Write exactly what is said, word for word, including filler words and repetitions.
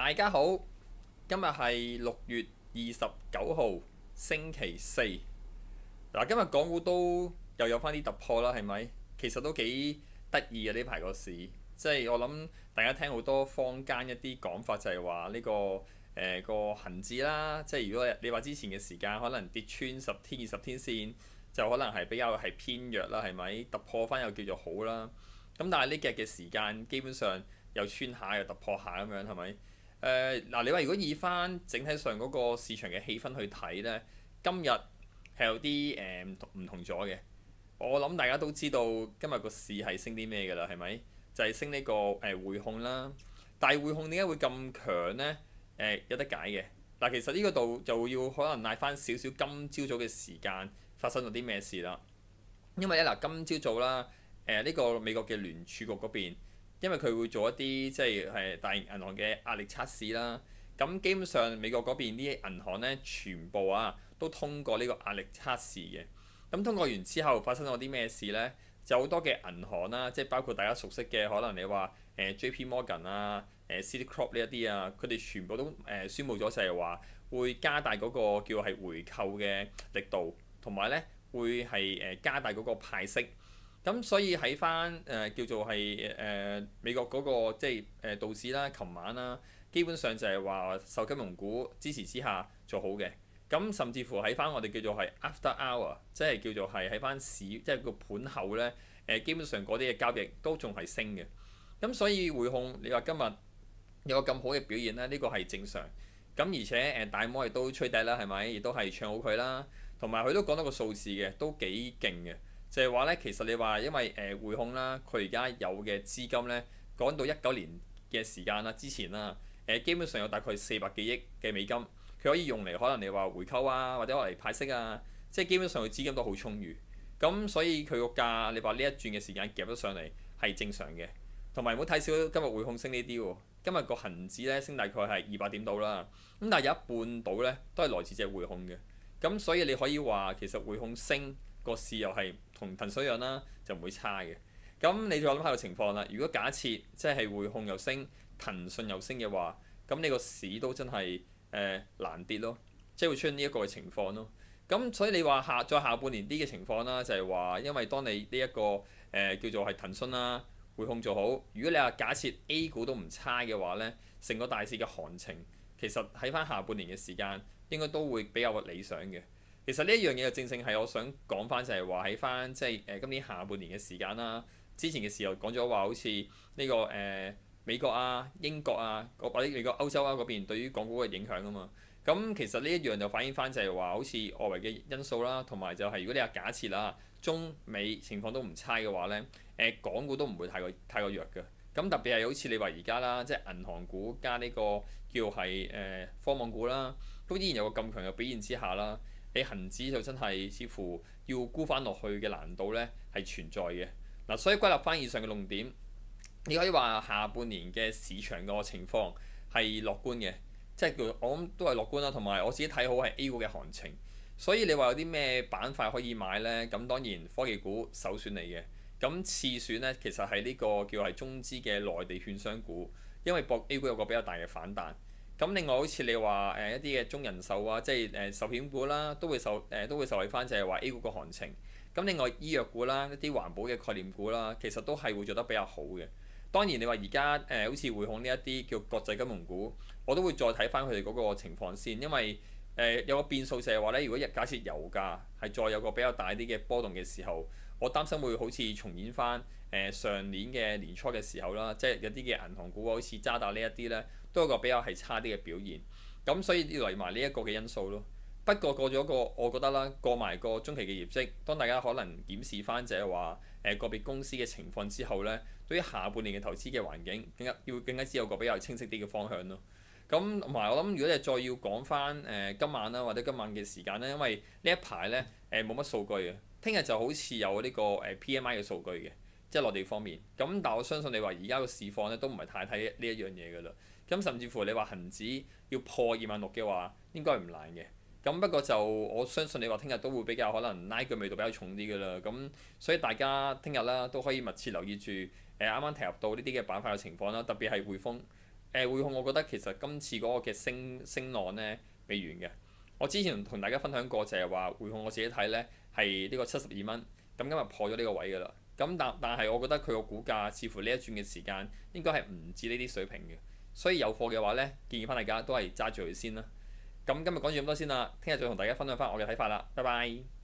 大家好，今日係六月二十九號，星期四。嗱，今日港股都又有翻啲突破啦，係咪？其實都幾得意嘅呢排個市，即係我諗大家聽好多坊間一啲講法，就係話呢個誒、呃、個恆指啦，即係如果你話之前嘅時間可能跌穿十天、二十天線，就可能係比較係偏弱啦，係咪？突破翻又叫做好啦。咁但係呢幾日嘅時間，基本上又穿下又突破下咁樣，係咪？誒、呃、嗱，你話如果以翻整體上嗰個市場嘅氣氛去睇呢，今日係有啲誒唔同唔同咗嘅。我諗大家都知道今日個市係升啲咩㗎啦，係咪？就係、是、升呢、這個誒、呃、匯控啦。但係匯控點解會咁強呢？誒、呃、有得解嘅。嗱，其實呢個度就要可能賴翻少少今朝早嘅時間發生咗啲咩事啦。因為咧嗱，今朝早啦，誒、呃、呢、這個美國嘅聯儲局嗰邊，因為佢會做一啲即係係大型銀行嘅壓力測試啦。咁基本上美國嗰邊啲銀行咧，全部啊都通過呢個壓力測試嘅。咁通過完之後發生咗啲咩事呢？就好多嘅銀行啦，即係包括大家熟悉嘅，可能你話誒、呃、J P Morgan 啊、誒、呃、Citigroup 呢一啲啊，佢哋全部都誒、呃、宣布咗就係話會加大嗰個叫係回購嘅力度，同埋咧會係誒加大嗰個派息。咁所以喺翻誒叫做係誒、呃、美國嗰、嗰個即係誒、呃、道指啦，琴晚啦，基本上就係話受金融股支持之下做好嘅。咁甚至乎喺翻我哋叫做係 after hour，即係叫做係喺翻市，即係個盤後咧，誒、呃、基本上嗰啲嘅交易都仲係升嘅。咁所以匯控，你話今日有個咁好嘅表現咧，呢、呢個係正常。咁而且誒、呃、大摩亦都吹笛啦，係咪？亦都係唱好佢啦。同埋佢都講到個數字嘅，都幾勁嘅。就係話咧，其實你話因為誒、呃、匯控啦，佢而家有嘅資金咧，講到一九年嘅時間啦，之前啦，誒、呃、基本上有大概四百幾億嘅美金。佢可以用嚟可能你話回購啊，或者攞嚟派息啊，即係基本上佢資金都好充裕。咁所以佢個價，你話呢一轉嘅時間夾咗上嚟係正常嘅。同埋唔好睇少今日匯控升呢啲喎，今日個恒指咧升大概係二百點到啦。咁但係有一半到咧都係來自隻匯控嘅。咁所以你可以話其實匯控升個市又係同騰訊一樣啦，就唔會差嘅。咁你再諗下個情況啦。如果假設即係匯控又升，騰訊又升嘅話，咁你個市都真係〜誒、呃、難跌咯，即係會出現呢一個嘅情況咯。咁所以你話下再下半年啲嘅情況啦，就係、是、話因為當你呢、這、一個誒、呃、叫做係騰訊啦、匯控做好，如果你話假設 A 股都唔差嘅話咧，成個大市嘅行情其實喺翻下半年嘅時間應該都會比較理想嘅。其實呢一樣嘢就正正係我想講翻，就係話喺翻即係誒今年下半年嘅時間啦。之前嘅時候講咗話好似呢、這個誒。呃美國啊、英國啊，或者美國歐洲啊嗰邊對於港股嘅影響啊嘛，咁其實呢一樣就反映翻就係話，好似外圍嘅因素啦，同埋就係如果你話假設啦，中美情況都唔差嘅話咧，誒、呃、港股都唔會太過太過弱嘅。咁特別係好似你話而家啦，即係銀行股加呢個叫係誒、呃、科網股啦，都依然有個咁強嘅表現之下啦，你恆指就真係似乎要沽翻落去嘅難度咧係存在嘅。嗱、啊，所以歸納翻以上嘅論點。你可以話下半年嘅市場個情況係樂觀嘅，即係叫我諗都係樂觀啦。同埋我自己睇好係 A 股嘅行情，所以你話有啲咩板塊可以買呢？咁當然科技股首選嚟嘅。咁次選呢，其實係呢個叫係中資嘅內地券商股，因為博 A 股有個比較大嘅反彈。咁另外好似你話誒、呃、一啲嘅中人壽啊，即係誒、呃、壽險股啦，都會受誒、呃、都會受惠翻，就係話 A 股個行情。咁另外醫藥股啦，一啲環保嘅概念股啦，其實都係會做得比較好嘅。當然你話而家誒好似匯控呢一啲叫國際金融股，我都會再睇翻佢哋嗰個情況先，因為誒、呃、有個變數就係話咧，如果假設油價係再有個比較大啲嘅波動嘅時候，我擔心會好似重演翻誒、呃、上年嘅年初嘅時候啦，即係有啲嘅銀行股好似渣打呢一啲咧，都有個比較係差啲嘅表現。咁所以要嚟埋呢一個嘅因素咯。不過過咗個，我覺得啦，過埋個中期嘅業績，當大家可能檢視翻就係話誒個別公司嘅情況之後咧，對於下半年嘅投資嘅環境，更加要更加知有個比較清晰啲嘅方向咯。咁同埋我諗，如果你再要講翻誒今晚啦，或者今晚嘅時間咧，因為呢一排咧誒冇乜數據嘅，聽日就好似有呢個誒 P M I 嘅數據嘅，即係內地方面。咁但我相信你話而家個市況咧都唔係太睇呢一樣嘢㗎啦。咁甚至乎你話恒指要破二萬六嘅話，應該唔難嘅。咁不過就我相信你話聽日都會比較可能拉鋸味道比較重啲嘅啦，咁所以大家聽日啦都可以密切留意住誒啱啱提及到呢啲嘅板塊嘅情況啦，特別係匯豐誒匯控，我覺得其實今次嗰個嘅升升浪咧未完嘅。我之前同大家分享過就係話匯控我自己睇咧係呢個七十二蚊，咁今日破咗呢個位㗎啦。咁但但係我覺得佢個股價似乎呢一轉嘅時間應該係唔止呢啲水平嘅，所以有貨嘅話咧，建議翻大家都係揸住佢先啦。咁今日講住咁多先啦，聽日再同大家分享翻我嘅睇法啦，拜拜。